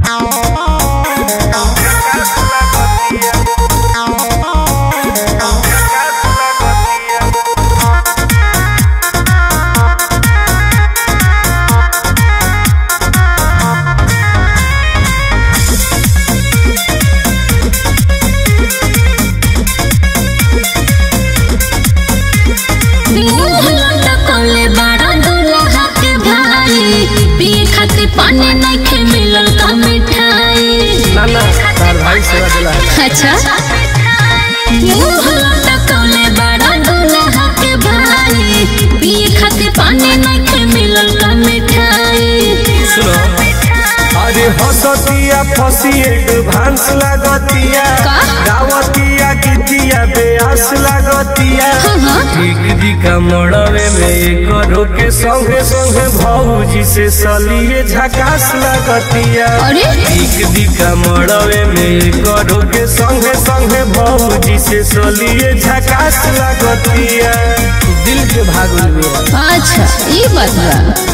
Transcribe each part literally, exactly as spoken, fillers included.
पानी नहीं मिलल का मिठाई ना ना तार भाई सेवा दिला। अच्छा मुंह लटकौले बड़ा दूल्हा के भाई पिए खातिर पानी नहीं मिलल का मिठाई। सुनो अरे हसतिया फसी एडवांस लागतिया गावतिया गीतिया बेआस लागतिया ठीक दिखा मड़वे में करो के संगे संगे भौजी से सलिए झकास लागतिया। ठीक दिखा मड़वे में करो के संगे संगे भौजी से सलिए झकास लागतिया। दिल के भागुल में अच्छा ये बात बा।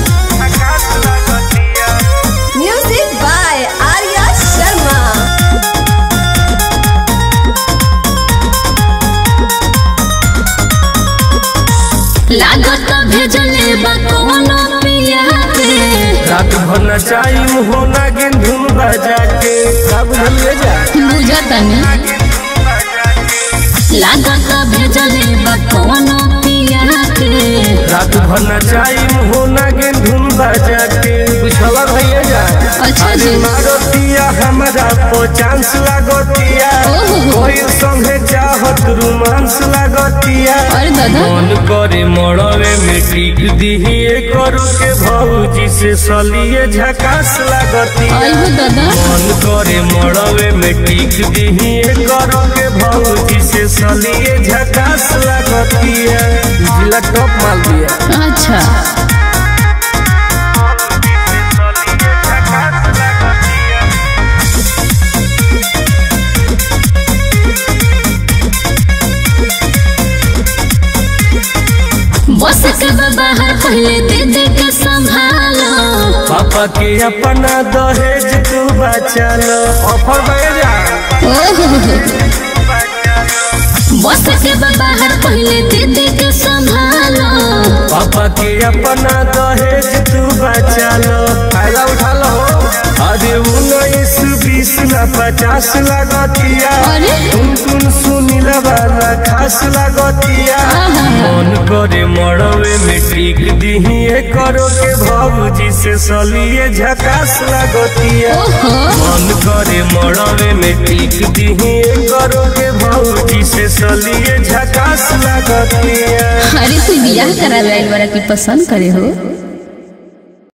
Music by Arya Sharma। लागत भेजले बा कोनो पिया के रात भर नचाई होना गेंधुन बजा के सब ले जा बुझता नहीं। लागत भेजले बा कोनो पिया के रात भर नचाई होना गेंधुन बजा के बुझला भैया जा। अच्छा जी मारतिया हमरा पो चांस लागतिया कोई संगे चाहत रोमांस लागतिया। अरे दादा मन करे मड़वे में टिक दिही करो के भौजी से सलिए झकास लागतिया। आइहो दादा मन करे मड़वे में टिक दिही करो के भौजी से सलिए झकास लागतिया। जिला टॉप माल दिया। अच्छा बस के बाहर पहले दीदी के संभालो पापा के अपना दहेज तू बचा लो। ऑफर भेजा बस के बाहर पहले दीदी के संभालो पापा के अपना दहेज तू बचा लो। फायदा उठा लो। अरे उन्नीस बीस ना पचास लागतिया तुम तुम सुनीला वाला खास लागतिया। मन करे मड़वे में टिक दिही करो के भौजी से सलिए झकास लागतिया। मन करे मड़वे में टिक दिही करो के भौजी से सलिए झकास लागतिया। अरे तू बियाह करा लाइल वाला की पसंद करे हो।